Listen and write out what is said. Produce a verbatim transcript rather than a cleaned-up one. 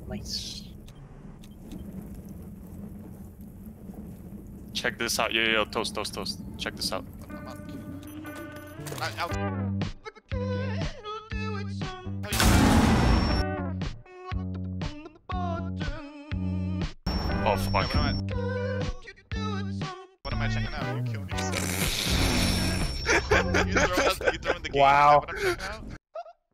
Nice. Check this out. Yo, yo, yo, toast, toast, toast. Check this out. I, I'll... Oh, fuck. Yeah, what, am I, what am I checking out? You killing yourself? you, throw out, you throwing the game? Wow. Is that what I'm checking out?